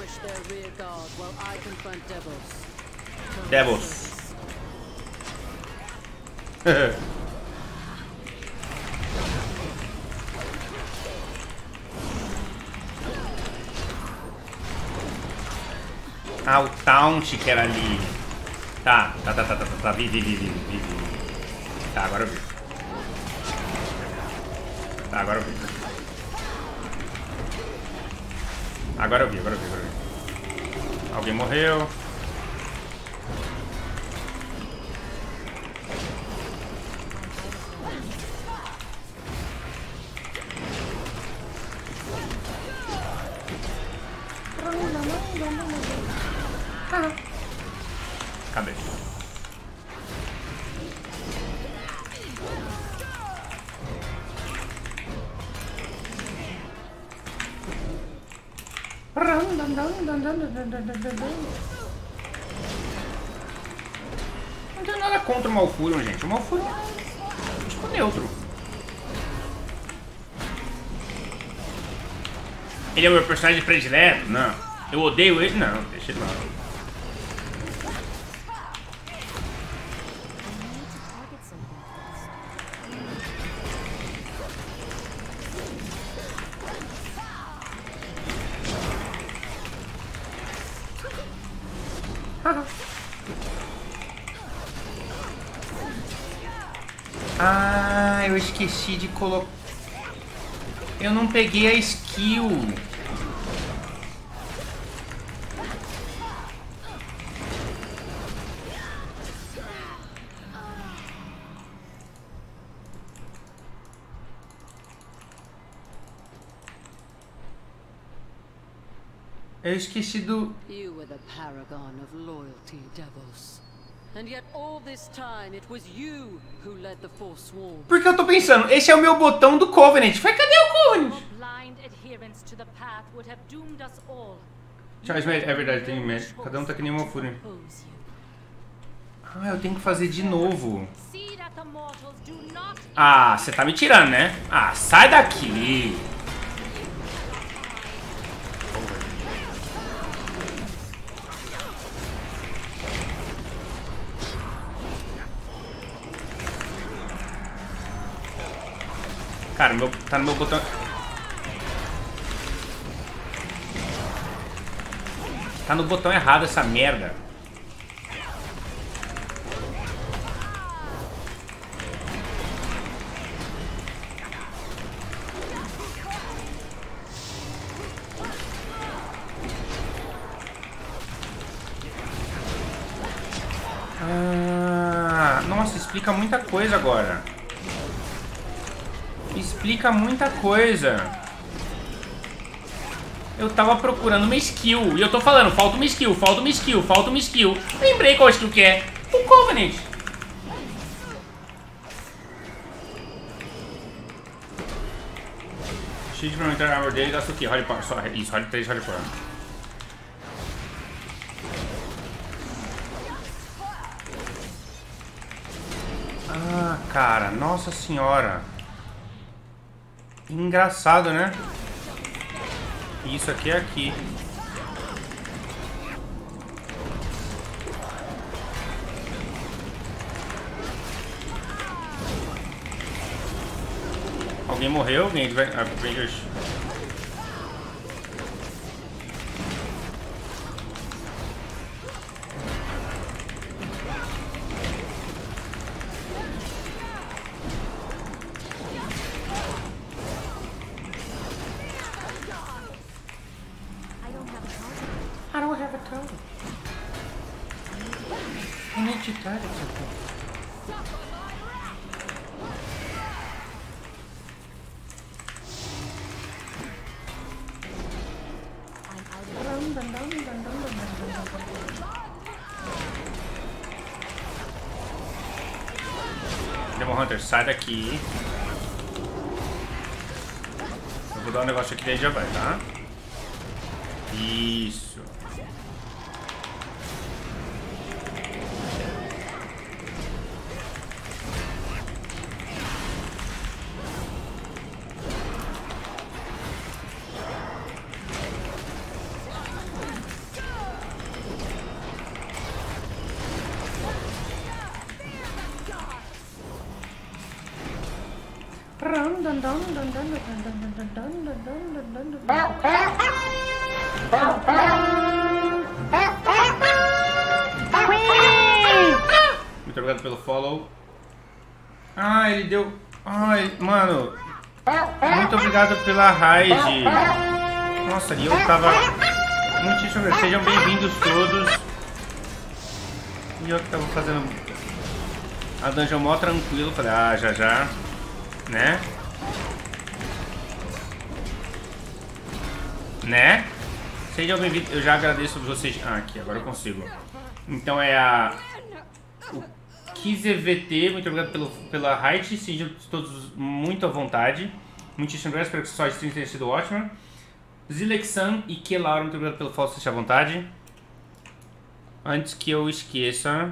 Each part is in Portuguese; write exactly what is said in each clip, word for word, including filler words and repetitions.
Devils. Ah, o taunt que era ali. Tá, tá, tá, tá, tá, tá, vi, vi, vi, vi, vi, vi. Tá, agora eu vi. Tá, agora eu vi. Agora eu vi, agora eu vi, agora eu vi. Alguém morreu. Cadê? Não tem nada contra o Malfurion, gente. O Malfurion é tipo neutro. Ele é o meu personagem predileto? Não. Eu odeio ele? Não, deixa ele lá. Ah, eu esqueci de colocar. Eu não peguei a skill. Eu esqueci do... You were the paragon of loyalty, Devils. And yet all this time it was you who led the Forsworn. Porque eu tô pensando, esse é o meu botão do Covenant. Foi, cadê o Covenant? Charles, é verdade, tem medo. Cada um tá que nem uma fúria. Ah, eu tenho que fazer de novo. Ah, você tá me tirando, né? Ah, sai daqui. Cara, meu, tá no meu botão... Tá no botão errado essa merda. Ah, nossa, explica muita coisa agora. Explica muita coisa. Eu tava procurando uma skill. E eu tô falando, falta uma skill, falta uma skill, falta uma skill. Lembrei qual skill que é. O Covenant. Shield pra aumentar a armor dele, gasta o quê? Holy Power. Só, isso, Holy três Holy Power. Ah, cara, nossa senhora. Engraçado, né? Isso aqui é aqui. Alguém morreu? Alguém vai... Avengers... I don't have a totem. I need to tie it something. Demon Hunter, sai daqui. Eu vou dar um negócio aqui, daí já vai, tá? Isso. Muito obrigado pelo follow. Ah, ele deu... Ai, mano. Muito obrigado pela raid. Nossa, e eu tava... Muitíssimo obrigado. Sejam bem-vindos todos. E eu que tava fazendo a dungeon mó tranquilo. Falei, ah, já já. Né? Né? Sejam bem-vindos. Eu já agradeço vocês. Ah, aqui, agora eu consigo. Então é a... O Kize V T, muito obrigado pelo, pela raid. Sejam todos muito à vontade. Muitíssimo obrigado, espero que só stream tenha sido ótima. Zilexan e Kelaura, muito obrigado pelo follow, seja à vontade. Antes que eu esqueça...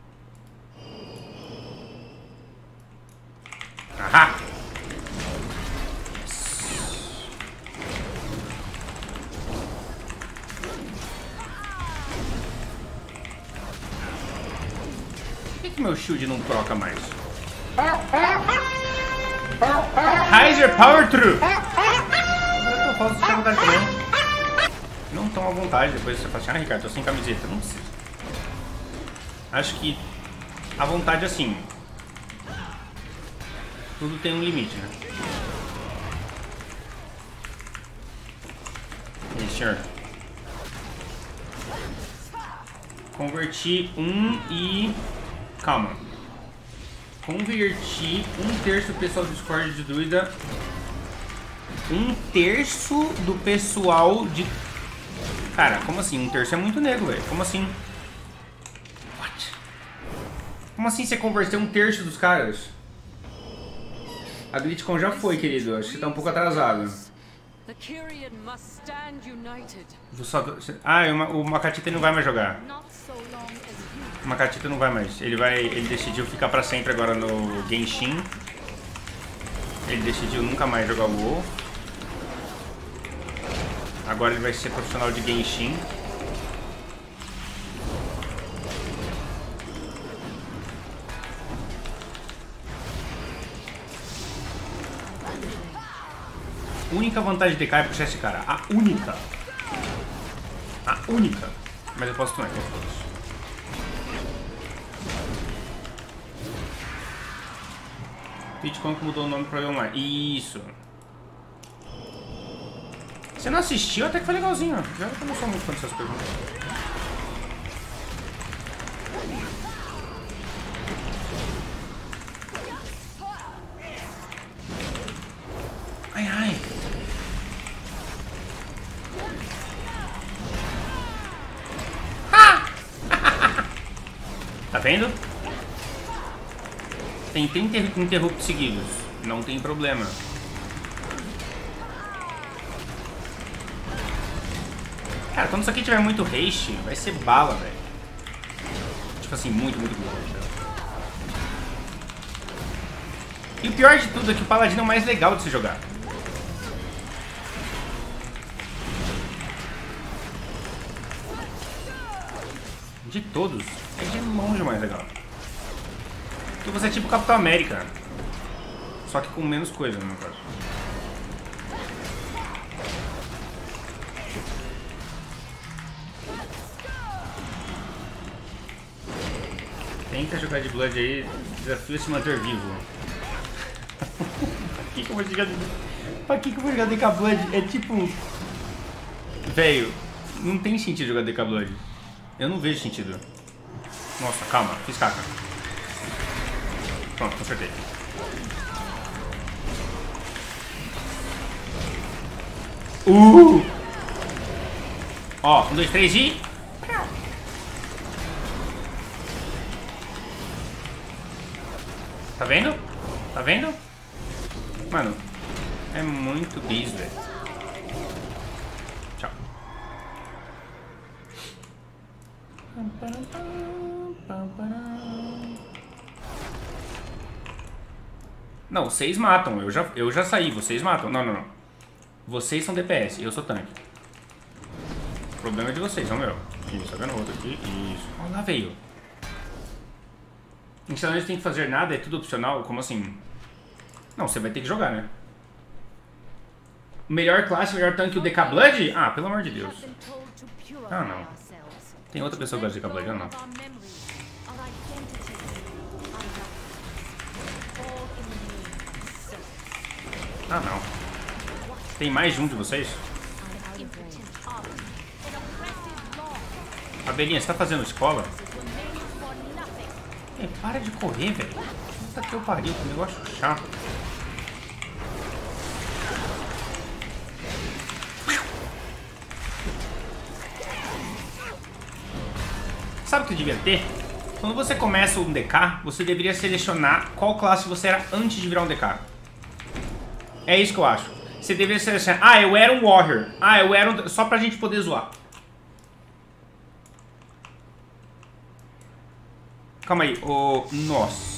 Ahá! Por que que meu shield não troca mais? Heiser Power True! Agora que eu posso ter vontade também. Não tão à vontade, depois você fala assim, ah, Ricardo, tô sem camiseta. Não precisa. Acho que a vontade, assim, tudo tem um limite, né? E aí, senhor? Converti um e... Calma. Converti um terço do pessoal do Discord de druida. Um terço do pessoal de... Cara, como assim? Um terço é muito nego, velho. Como assim? What? Como assim você converteu um terço dos caras? A GlitchCon já foi, querido. Acho que tá um pouco atrasado. Vou só... Ah, o Makatita não vai mais jogar. O Makatita não vai mais. Ele vai... Ele decidiu ficar pra sempre agora no Genshin. Ele decidiu nunca mais jogar o WoW. Agora ele vai ser profissional de Genshin. A única vantagem de D K é puxar esse cara. A única. A única. Mas eu posso tomar com todos. TwitchCon que mudou o nome pra online. Isso. Você não assistiu? Até que foi legalzinho. Já que eu não sou muito fã dessas perguntas. Ai, ai. Ah! Tá vendo? Tem trinta interruptos seguidos. Não tem problema. Cara, quando isso aqui tiver muito haste, vai ser bala, velho. Tipo assim, muito, muito bom. E o pior de tudo é que o Paladino é o mais legal de se jogar. De todos, é de longe o mais legal. Porque você é tipo Capitão América. Só que com menos coisa, no meu caso. Tenta jogar de Blood aí, desafio se manter vivo. Pra que que eu vou jogar de... Pra que que eu vou jogar D K Blood? É tipo... Velho, não tem sentido jogar D K Blood. Eu não vejo sentido. Nossa, calma, fiz caca. Pronto, consertei. Uh! Ó, um, dois, três e... Tá vendo? Tá vendo? Mano, é muito bis, velho. Tchau. Não, vocês matam. Eu já, eu já saí, vocês matam. Não, não, não. Vocês são D P S, eu sou tanque. O problema é de vocês, não meu. Isso, tá vendo o outro aqui? Isso. Olha lá, veio. Então a gente tem que fazer nada, é tudo opcional? Como assim? Não, você vai ter que jogar, né? Melhor classe, melhor tanque, o D K Blood? Ah, pelo amor de Deus. Ah, não. Tem outra pessoa que gosta de D K Blood, ou não? Ah, não. Tem mais de um de vocês? Abelhinha, você tá fazendo escola? Ei, para de correr, velho. Puta que eu pariu, que negócio chato. Sabe o que devia ter? Quando você começa um D K, você deveria selecionar qual classe você era antes de virar um D K. É isso que eu acho. Você deveria selecionar... Ah, eu era um Warrior. Ah, eu era um... Só pra gente poder zoar. Calma aí. Oh, nossa.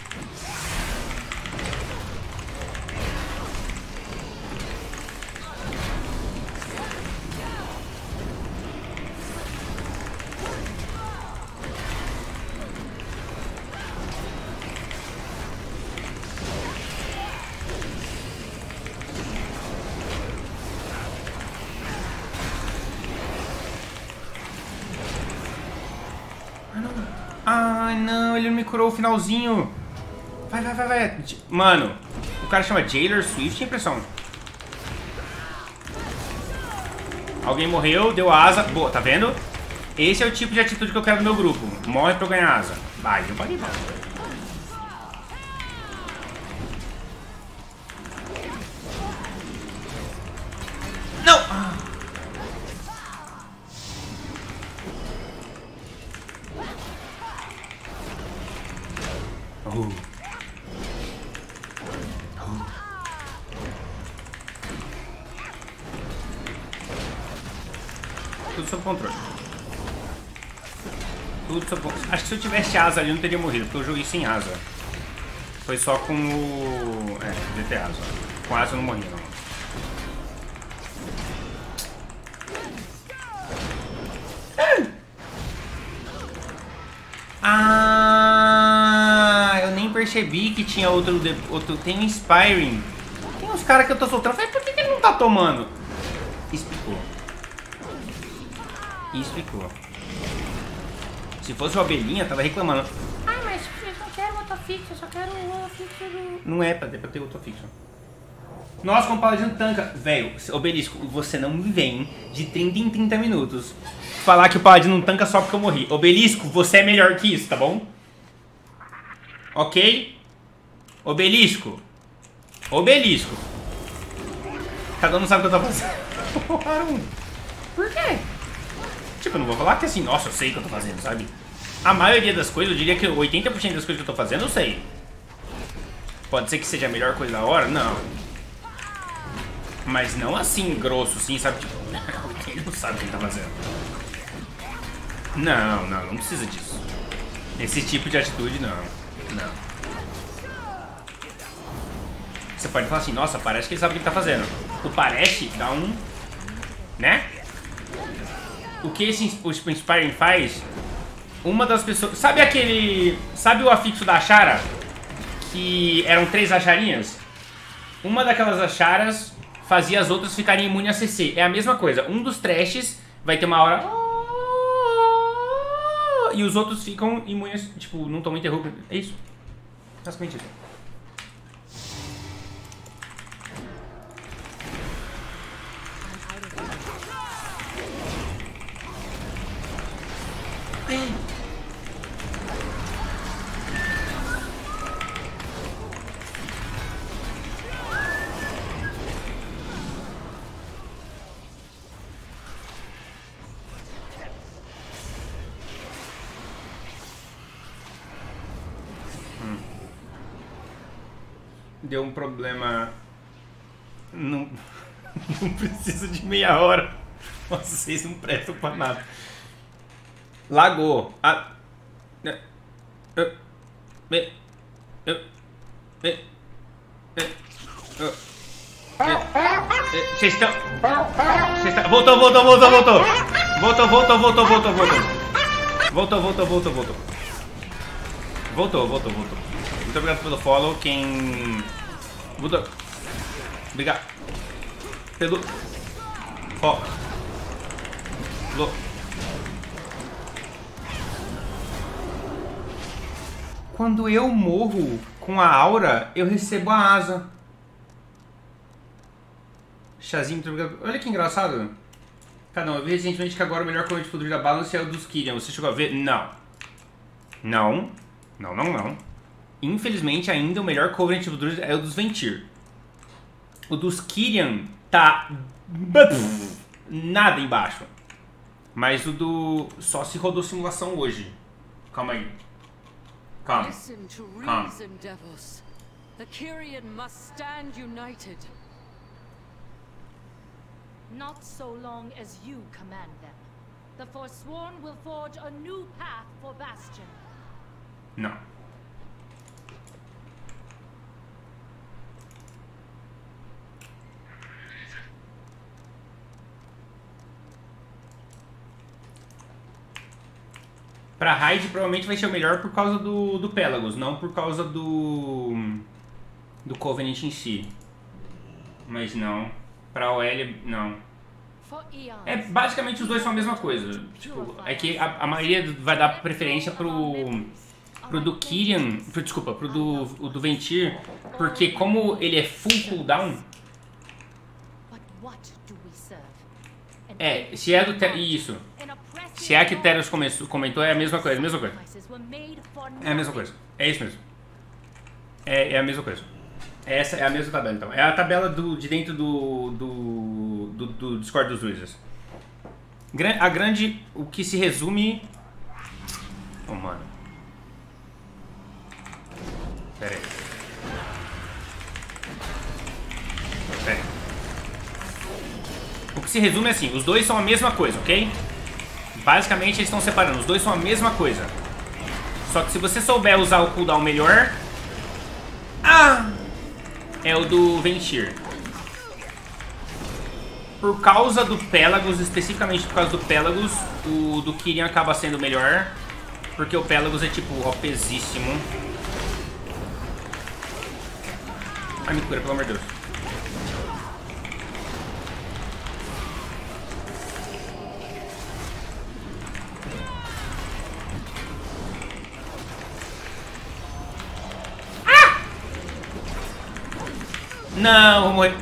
Ai, não, ele não me curou o finalzinho. Vai, vai, vai, vai. Mano, o cara chama Jailer Swift, impressão. Alguém morreu, deu asa. Boa, tá vendo? Esse é o tipo de atitude que eu quero no meu grupo. Morre pra eu ganhar asa. Vai, eu parei, não. Não! Ah. Uh. Uh. Tudo sob controle. Tudo sob controle. Acho que se eu tivesse asa ali eu não teria morrido, porque eu joguei sem asa. Foi só com o... É, devia ter asa. Com asa eu não morri, não. Ah, eu nem percebi que tinha outro, outro tem um Inspiring. Tem uns caras que eu tô soltando. Falei, por que, que ele não tá tomando? Explicou. Explicou. Se fosse o Abelhinha, tava reclamando. Ai, mas eu não quero autofixo, eu só quero o autofixo. Não é pra ter, pra ter autofixo. Nossa, como o Paladino tanca. Velho, Obelisco, você não me vem de trinta em trinta minutos falar que o Paladino não tanca só porque eu morri. Obelisco, você é melhor que isso, tá bom? Ok? Obelisco. Obelisco. Cada um não sabe o que eu tô fazendo. Por quê? Tipo, eu não vou falar que assim, nossa, eu sei o que eu tô fazendo, sabe? A maioria das coisas, eu diria que oitenta por cento das coisas que eu tô fazendo, eu sei. Pode ser que seja a melhor coisa da hora? Não. Mas não assim, grosso, assim, sabe? Tipo, ele não sabe o que ele tá fazendo. Não, não, não precisa disso. Esse tipo de atitude, não. Não. Você pode falar assim, nossa, parece que ele sabe o que ele tá fazendo. O parece dá um... Né? O que esse, o Inspiring faz... Uma das pessoas... Sabe aquele... Sabe o afixo da Ashara? Que eram três acharinhas? Uma daquelas acharas fazia as outras ficarem imunes a C C. É a mesma coisa. Um dos trashes vai ter uma hora... E os outros ficam imunes, tipo, não tomam interruptor. É isso. Basicamente isso. Deu um problema. Não, não precisa de meia hora. Nossa, vocês não prestam pra nada. Lagou. A... Vocês estão... Voltou, voltou, voltou, voltou. Voltou, voltou, voltou, voltou, voltou. Voltou, voltou, voltou, voltou. Voltou, voltou, voltou. Muito obrigado pelo follow. Quem... Voltou. Obrigado. Pelo... Ó. Lo... Quando eu morro com a aura, eu recebo a asa. Chazinho, muito obrigado. Olha que engraçado. Cara, não, eu vi recentemente que agora o melhor cover de Druida Balance é o dos Kyrian. Você chegou a ver? Não. Não. Não, não, não. Infelizmente, ainda o melhor cover de Druida é o dos Ventir. O dos Kyrian tá... nada embaixo. Mas o do... só se rodou simulação hoje. Calma aí. Calma. Listen to Calma. reason, Devos. The Kyrian must stand united. Not so long as you command them. The Forsworn will forge a new path for Bastion. Não. Pra Raid provavelmente vai ser o melhor por causa do, do Pelagos, não por causa do do Covenant em si. Mas não. Pra O L, não. É, basicamente os dois são a mesma coisa. Tipo, é que a, a maioria vai dar preferência pro, pro do Kyrian, pro, desculpa, pro do, o do Ventir, porque como ele é full cooldown... É, se é do... Te isso. Se é que Teros comentou, é a mesma coisa, é a mesma coisa. É a mesma coisa. É isso mesmo. É, é a mesma coisa. Essa é a mesma tabela, então. É a tabela do, de dentro do, do, do, do Discord dos Wizards. A grande... O que se resume... Oh, mano. Pera aí. Pera aí. O que se resume é assim. Os dois são a mesma coisa, ok? Basicamente eles estão separando. Os dois são a mesma coisa. Só que se você souber usar o cooldown melhor... Ah! É o do Ventir. Por causa do Pelagos, especificamente por causa do Pelagos, o do Kyrian acaba sendo melhor. Porque o Pelagos é tipo OPzíssimo. Ai, me cura, pelo amor de Deus. Não, vou morrer.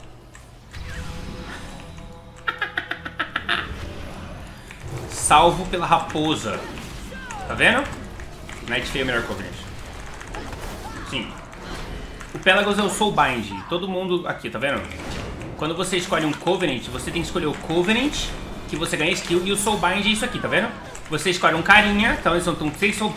Salvo pela raposa. Tá vendo? Night Fae é o melhor Covenant. Sim. O Pelagos é o Soulbind. Todo mundo aqui, tá vendo? Quando você escolhe um Covenant, você tem que escolher o Covenant, que você ganha skill, e o Soulbind é isso aqui, tá vendo? Você escolhe um carinha, então eles são tão, três Soul...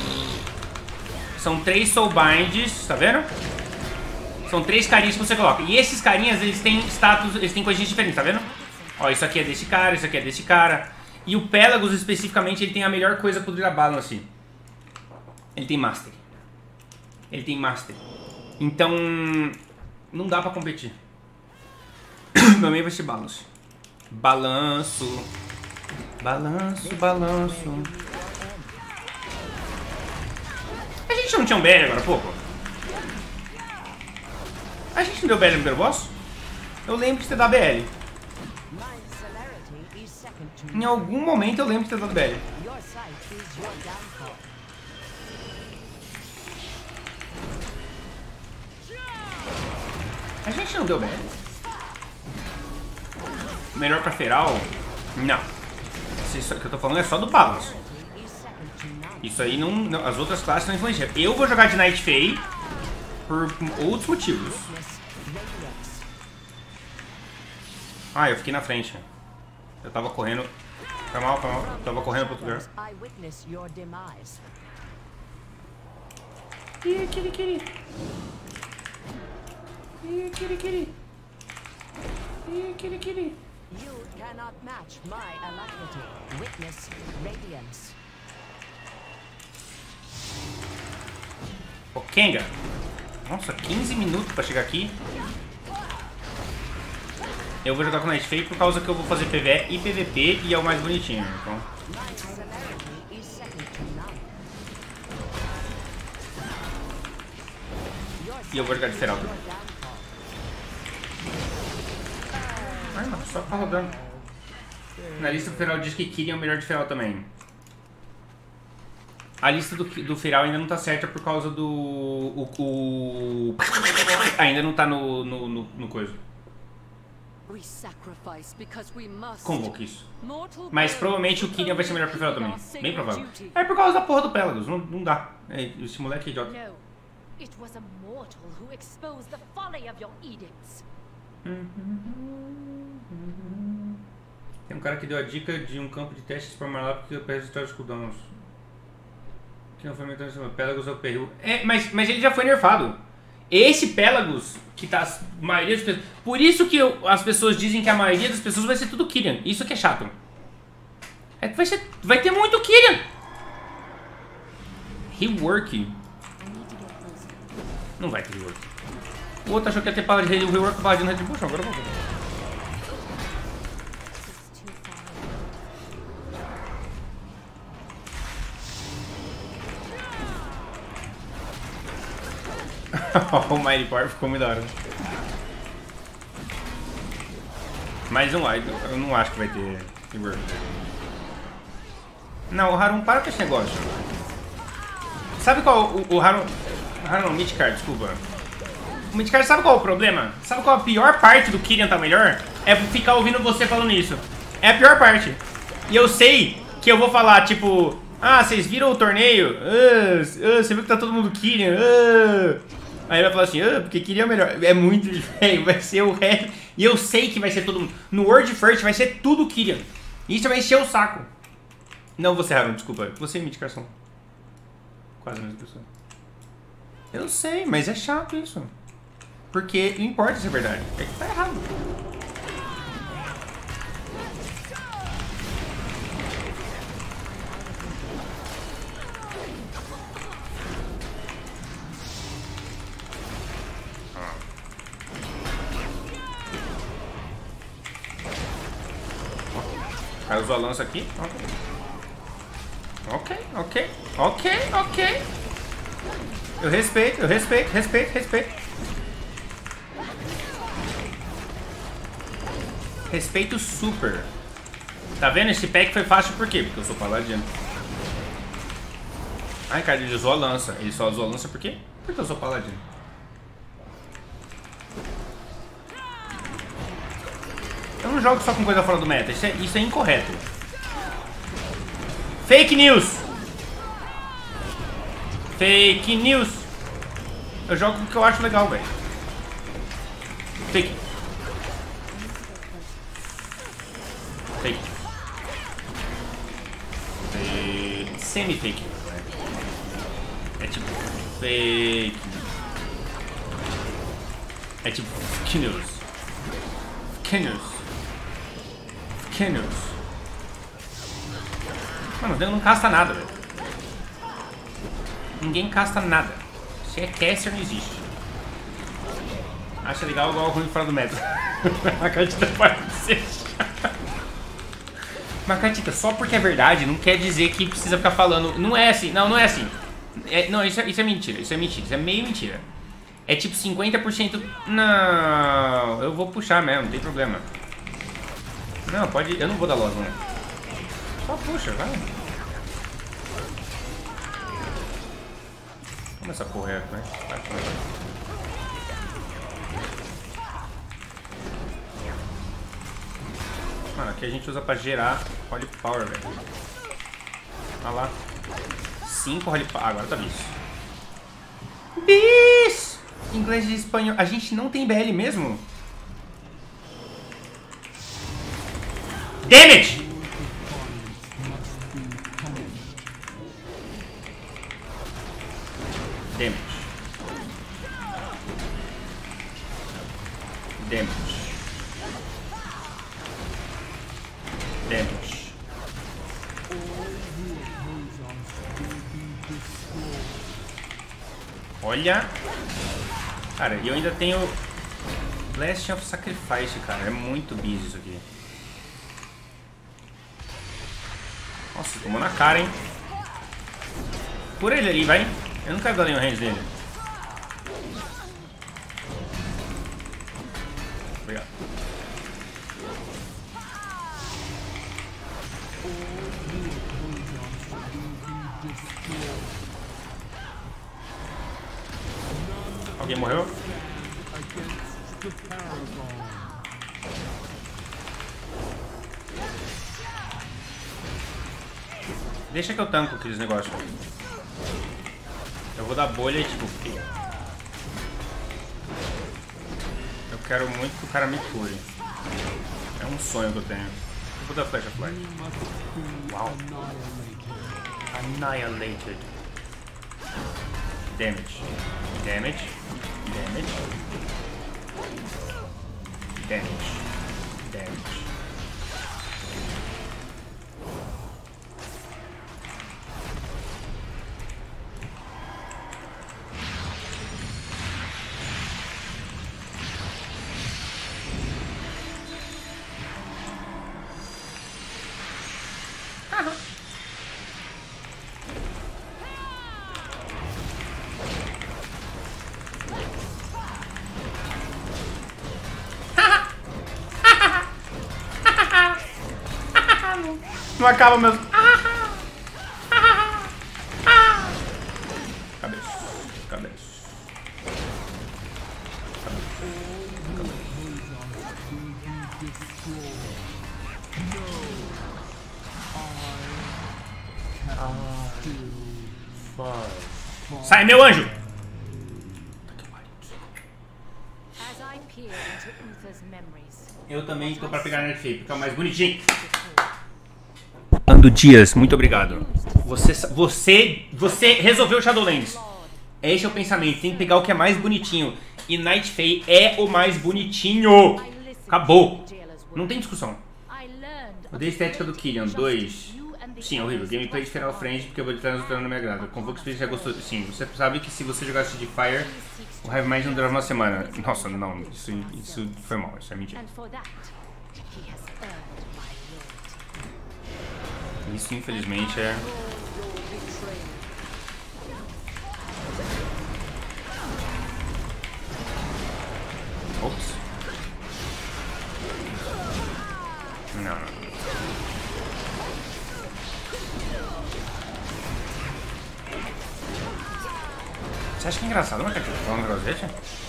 São três Soulbinds, tá vendo? São três carinhas que você coloca. E esses carinhas, eles têm status, eles têm coisinhas diferentes, tá vendo? Ó, isso aqui é desse cara, isso aqui é desse cara. E o Pelagos, especificamente, ele tem a melhor coisa pro Druida Balance. Ele tem Mastery. Ele tem Mastery. Então, não dá pra competir. Meu meio vai ser Balance. Balanço. Balanço, balanço. A gente não tinha um B L agora há pouco? A gente não deu B L no primeiro boss? Eu lembro de ter dado B L. Em algum momento eu lembro de ter dado B L. A gente não deu B L. Melhor pra Feral? Não. Isso que eu tô falando é só do Palos. Isso aí não, não... As outras classes não influenciam. Eu vou jogar de Night Fae por outros motivos. Ah, eu fiquei na frente. Eu tava correndo. Foi mal, foi mal. Eu tava correndo pro outro lugar. Ih, kiri, kiri. Ih, kiri, kiri. Ih, kiri, kiri. You cannot match my alacrity. Witness radiance. Ô, Kenga. Nossa, quinze minutos pra chegar aqui. Eu vou jogar com Night Fae por causa que eu vou fazer P V E e P V P e é o mais bonitinho, então. E eu vou jogar de Feral. Ah, só tá rodando. Na lista do Feral diz que Kyrian é o melhor de Feral também. A lista do, do Feral ainda não tá certa por causa do... O, o... Ainda não tá no, no, no, no coisa. Convoque isso. Mas provavelmente o Kyrian vai ser melhor pro Feral também. Bem provável. É por causa da porra do Pelagos. Não, não dá. É, esse moleque é idiota. It was a mortal who exposed the folly of your edicts. Tem um cara que deu a dica de um campo de testes para Marlap que perde história de cooldowns. Que não foi aumentando em cima. Pelagos é o peril. É, mas, mas ele já foi nerfado. Esse Pelagos, que tá a maioria das pessoas... Por isso que eu, as pessoas dizem que a maioria das pessoas vai ser tudo Kyrian. Isso que é chato. É que vai, ser, vai ter muito Kyrian. Rework. Não vai ter rework. O outro achou que ia ter paladino de rework, paladino de puxa, agora eu vou ver. O Mighty Power ficou muito da hora. Mais um like, eu não acho que vai ter rework. Não, o Harun, para com esse negócio. Sabe qual o, o Harun... Harun, Midcard, desculpa. O Midcard, sabe qual é o problema? Sabe qual a pior parte do Kyrian tá melhor? É ficar ouvindo você falando isso. É a pior parte. E eu sei que eu vou falar, tipo... Ah, vocês viram o torneio? Ah, ah, você viu que tá todo mundo Kyrian? Ah. Aí ele vai falar assim, ah, porque Kyrian é melhor. É muito... Véio, vai ser o resto. E eu sei que vai ser todo mundo. No World First vai ser tudo Kyrian. Isso vai encher o saco. Não você, Harun, desculpa. Você e Midcard são quase a mesma pessoa. Eu sei, mas é chato isso. Porque não importa se é verdade. É que tá errado. Aí usou a lança aqui. Ok, ok, ok, ok. Eu respeito, eu respeito, respeito, respeito. Respeito super. Tá vendo? Esse pack foi fácil por quê? Porque eu sou paladino. Ai, cara, ele usou a lança. Ele só usou a lança por quê? Porque eu sou paladino. Eu não jogo só com coisa fora do meta. Isso é, isso é incorreto. Fake news! Fake news! Eu jogo o que eu acho legal, velho. Fake. Fake. Fake. Semi-fake. É tipo fake. É tipo fake news. Fake news. Fake news. Mano, o nego não casta nada, velho. Ninguém casta nada. Se é caster, não existe. Acha legal igual ruim fora do meta. Macatita pode ser. Macatita, só porque é verdade não quer dizer que precisa ficar falando. Não é assim, não, não é assim. É, não, isso é, isso é mentira, isso é mentira, isso é meio mentira. É tipo cinquenta por cento. Não, eu vou puxar mesmo, não tem problema. Não, pode. Eu não vou dar loss, não. Só puxa, vai. Vamos essa porra aí, né? Vai, vai, vai. Mano, aqui a gente usa pra gerar Holy Power, velho. Olha lá. cinco Holy Power. Agora tá bis. Bis! Inglês e espanhol. A gente não tem B L mesmo? Damage! Damage. Damage. Damage. Olha. Cara, e eu ainda tenho Blast of Sacrifice, cara. É muito busy isso aqui. Nossa, tomou na cara, hein? Cura ele ali, vai. Eu não quero dar nenhum range dele. Obrigado. Alguém morreu? Deixa que eu tanco aqueles negócios. Eu vou dar bolha e tipo... Eu quero muito que o cara me cure. É um sonho que eu tenho. Eu vou dar flash of light. Uau. Annihilated. Damage. Damage. Damage. Damage. Damage. Não acaba mesmo. Cabeça. Cabeça. Sai, meu anjo! As I peer into Uther's memories, Eu também tô pra pegar Night Fae, porque é o mais bonitinho. Ando Dias, muito obrigado. Você, você, você resolveu Shadowlands. Esse é o pensamento, tem que pegar o que é mais bonitinho. E Night Fae é o mais bonitinho. Acabou. Não tem discussão. Odeio a estética do Killian. dois. Sim, é horrível. Gameplay de Final Friend, porque eu vou estar não me agrada. Convoco Spirit já gostou. Sim, você sabe que se você jogasse de Fire, o Hive Mind não durava uma semana. Nossa, não, isso, isso foi mal, isso é mentira. Isso, infelizmente, é... Ops. Não, não. Você acha que é engraçado uma carta falando groselha?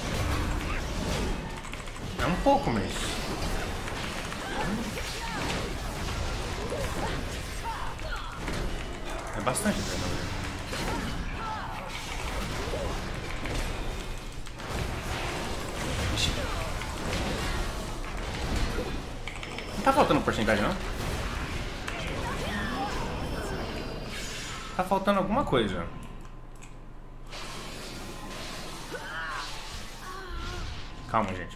É um pouco, mas... É bastante, velho. Não tá faltando porcentagem, não? Tá faltando alguma coisa. Calma, gente.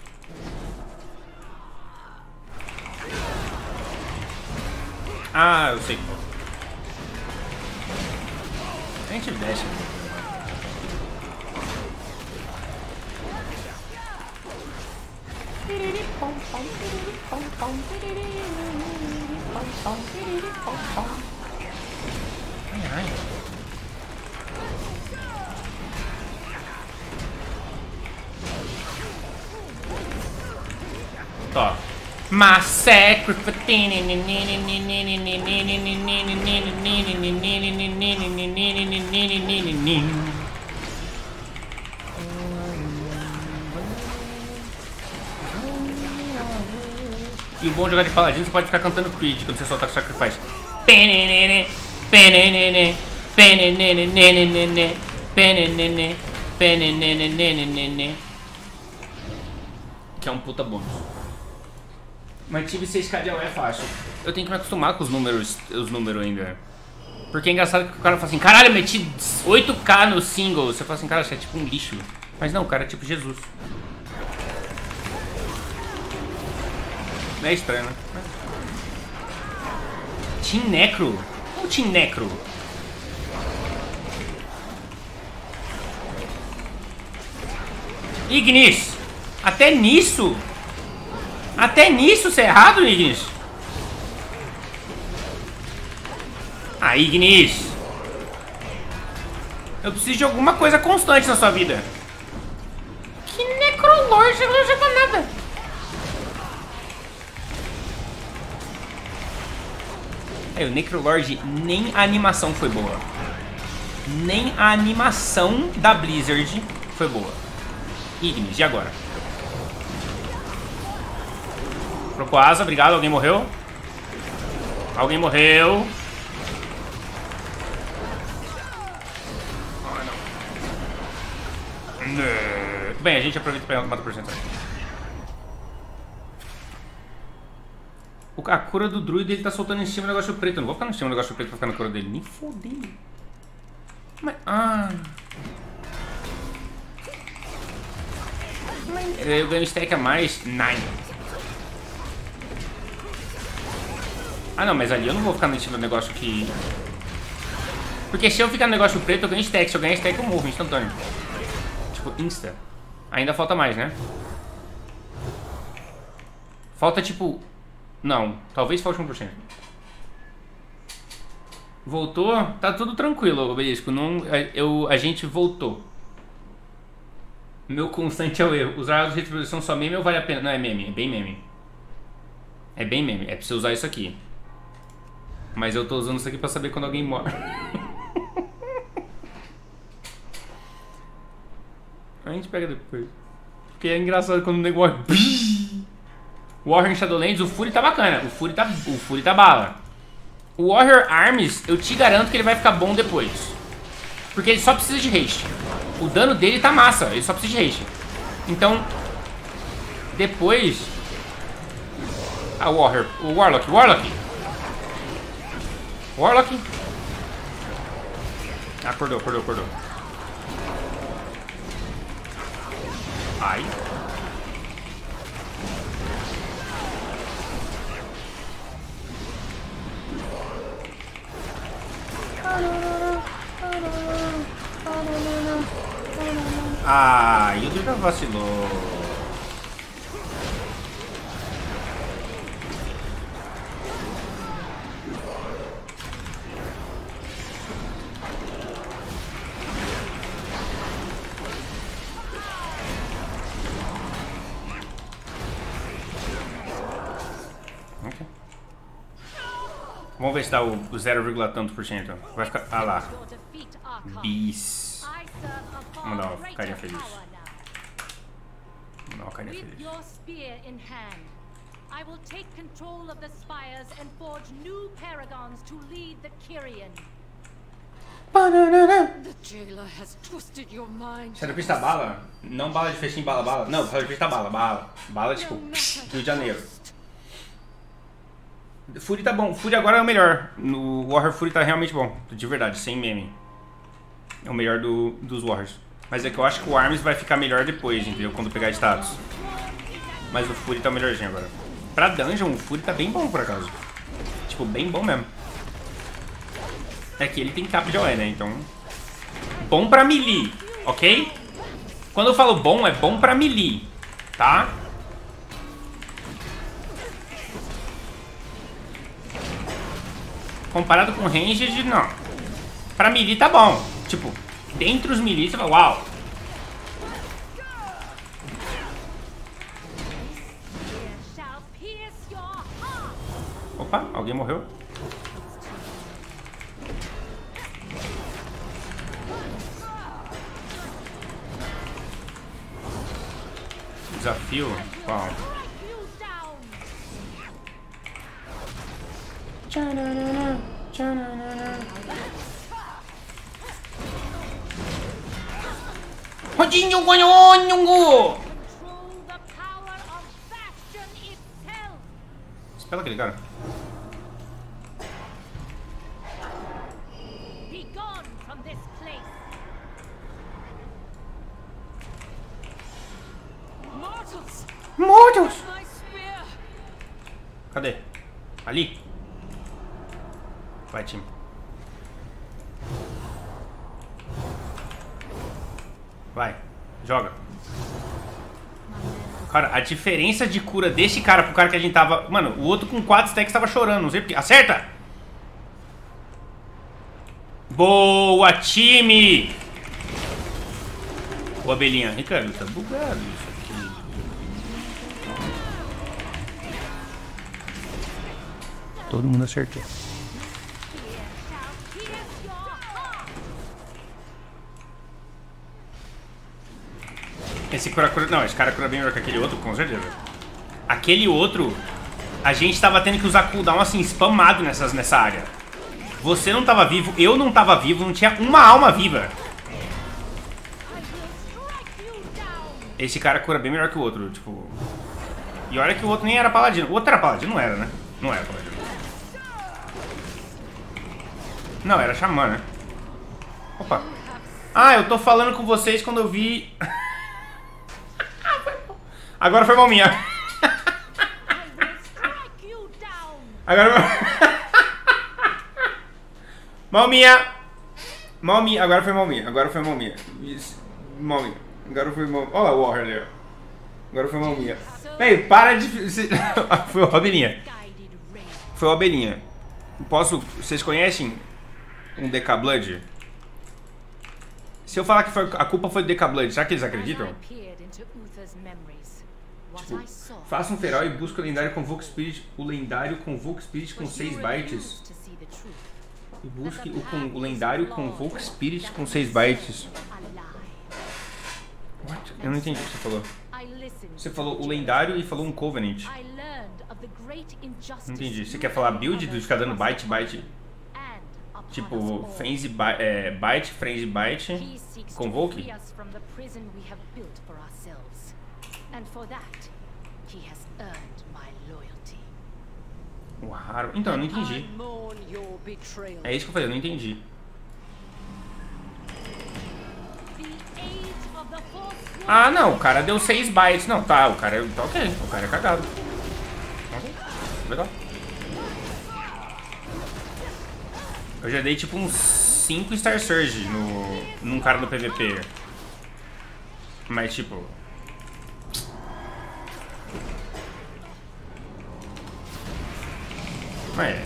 Ah, eu sei. A gente desce. Ai, ai. Tó. Massacre. E o bom de jogar de paladino, você pode ficar cantando Creed quando você solta Sacrifice. Penenene, penenene, penenene, penenene, penenene, que é um puta bônus. Mas tive seis K de A O E é fácil. Eu tenho que me acostumar com os números, os números ainda. Porque é engraçado que o cara fala assim, caralho, eu meti oito K no single. Você fala assim, cara, você é tipo um lixo. Mas não, o cara é tipo Jesus. É estranho, né? Team Necro? Qual Team Necro? Ignis! Até nisso? Até nisso você é errado, Ignis? Ah, Ignis! Eu preciso de alguma coisa constante na sua vida. Que Necrolord, você não joga nada. Aí, o Necrolord, nem a animação foi boa. Nem a animação da Blizzard foi boa. Ignis, e agora? Trocou asa, obrigado. Alguém morreu? Alguém morreu. Bem, a gente aproveita e pega matar por cento. A cura do druida ele tá soltando em cima do negócio preto. Eu não vou ficar em cima do negócio preto pra ficar na cura dele. Nem fodendo. Mas. Ah. Eu ganho stack a mais. Nine. Ah não, mas ali eu não vou ficar em cima do negócio que. Porque se eu ficar no negócio preto, eu ganho stack. Se eu ganhar stack, eu morro instantâneo. Tipo, insta. Ainda falta mais, né? Falta tipo. Não, talvez falte um por cento. Voltou? Tá tudo tranquilo, obelisco. Não, eu, a gente voltou. Meu constante é o erro. Usar de retribuição só meme ou vale a pena? Não, é meme, é bem meme. É bem meme, é pra você usar isso aqui. Mas eu tô usando isso aqui pra saber quando alguém morre. A gente pega depois. Porque é engraçado quando o negócio morre. Warrior em Shadowlands, o Fury tá bacana. O Fury tá, o Fury tá bala. O Warrior Arms, eu te garanto que ele vai ficar bom depois. Porque ele só precisa de haste. O dano dele tá massa, ele só precisa de haste. Então, depois... Ah, o Warrior, o Warlock, Warlock. Warlock. Ah, acordou, acordou, acordou. Ai. Ah, e o Druida vacilou. Ok. Vamos ver se dá o zero vírgula tanto por cento. Vai ficar. Ah lá. Bis. Vamos dar uma carinha feliz. Vamos dar uma carinha feliz. I will take control of the spires and forge new paragons to lead the Kyrian. The jailer has twisted your mind. Shadowpriest tá bala? Não bala de festim, bala, bala. Não, Shadowpriest tá bala, bala. Bala tipo, Rio de Janeiro. Fury tá bom. Fury agora é o melhor. No Warrior Fury tá realmente bom. De verdade, sem meme. É o melhor do, dos Warriors. Mas é que eu acho que o Arms vai ficar melhor depois, entendeu? Quando pegar status. Mas o Fury tá melhorzinho agora. Pra dungeon, o Fury tá bem bom, por acaso. Tipo, bem bom mesmo. É que ele tem capa de O E, né? Então... Bom pra melee, ok? Quando eu falo bom, é bom pra melee, tá? Comparado com ranged, não. Pra melee tá bom. Tipo, dentre os melee, você fala, uau. Opa, alguém morreu. Desafio? Qual? Tchananana, tchananana. Rodinho, gonhonho! Espera aquele cara. Mortals! Cadê? Ali? Vai, time. Vai, joga. Cara, a diferença de cura desse cara pro cara que a gente tava... Mano, o outro com quatro stacks tava chorando, não sei porquê. Acerta! Boa, time! Ô, abelhinha. Ricardo, tá bugado isso aqui. Todo mundo acertou. Esse cura cura... Não, esse cara cura bem melhor que aquele outro, com certeza. Aquele outro, a gente tava tendo que usar cooldown assim, spamado nessas, nessa área. Você não tava vivo, eu não tava vivo, não tinha uma alma viva. Esse cara cura bem melhor que o outro, tipo... E olha que o outro nem era paladino. O outro era paladino? Não era, né? Não era paladino. Não, era xamã, né? Opa. Ah, eu tô falando com vocês quando eu vi... Agora foi mal minha. Agora foi... Mal minha. Mal minha. Agora foi mal minha. Agora foi mal minha. Mal minha. Agora foi mal... Olha lá o Warrior ali, ó. Agora foi mal minha. Ei, para de... Foi o Abelhinha. Foi o Abelhinha. Posso... Vocês conhecem um D K Blood? Se eu falar que foi... a culpa foi do D K Blood, será que eles acreditam? Tipo, faça um feral e busque o lendário Convoke Spirit. O lendário Convoke Spirit com seis bytes. E busque o, com, o lendário Convoke Spirit com seis bytes. What? Eu não entendi o que você falou. Você falou o lendário e falou um Covenant. Não entendi. Você quer falar build de ficar dando byte, byte? Tipo, frenzy, é, byte, frenzy, byte, Convoke? Uau, então, eu não entendi. É isso que eu falei, eu não entendi. Ah, não, o cara deu seis bytes. Não, tá, o cara, tá ok, o cara é cagado. Ok, legal. Eu já dei tipo uns cinco Star Surge no, num cara do P V P. Mas tipo... É.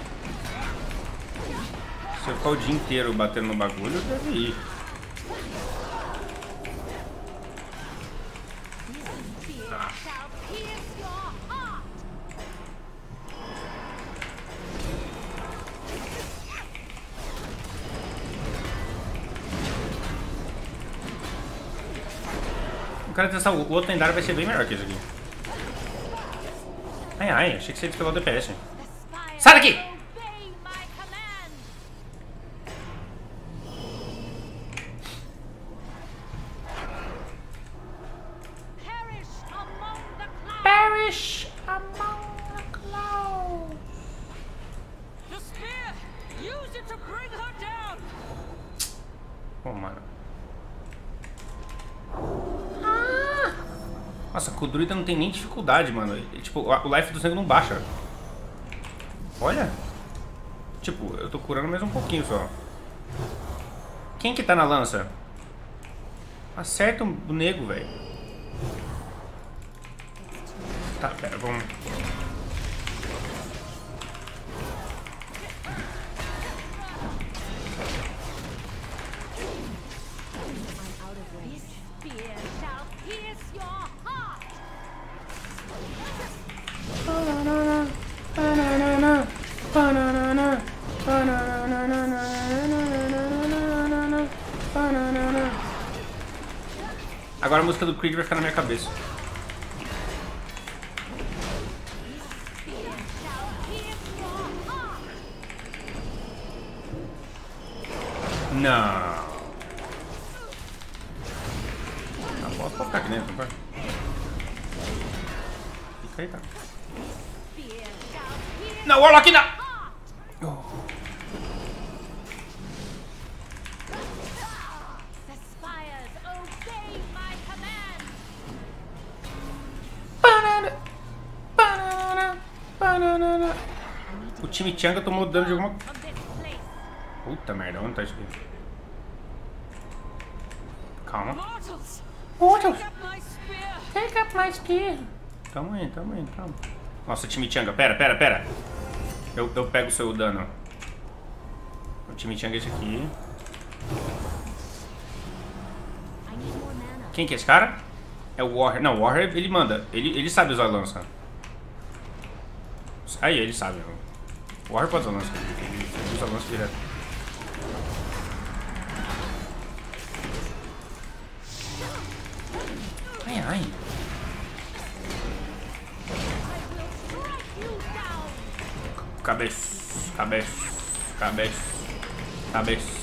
Se eu ficar o dia inteiro batendo no bagulho, eu deve ir. Tá. Eu quero testar o outro lendário, vai ser bem melhor que esse aqui. Ai ai, achei que você ia despegar o D P S. Sai daqui! Perish among the clouds. The spear, use it to bring her down. Oh, mano. Ah! Nossa, com o druida não tem nem dificuldade, mano. Ele, tipo, o life do sangue não baixa. Olha. Tipo, eu tô curando mais um pouquinho só. Quem que tá na lança? Acerta o nego, velho. Tá, pera, vamos... Agora a música do Creed vai ficar na minha cabeça. Não. A bosta pode ficar aqui dentro, não pode? Fica aí, tá. Não, Warlock não! Oh. O time Changa tomou dano de alguma... Puta merda, onde tá isso aqui? Calma. Mortals! Take up my spear! Calma aí, calma aí, calma. Nossa, time Changa, pera, pera, pera. Eu, eu pego o seu dano. O time Changa é esse aqui. Quem que é esse cara? É o Warrior. Não, o Warrior ele manda. Ele, ele sabe usar a lança. Aí, ele sabe. O Warrior pode usar a lança. Ele usa a lança direto. Ai, ai. Cabeça, cabeça, cabeça, cabeça.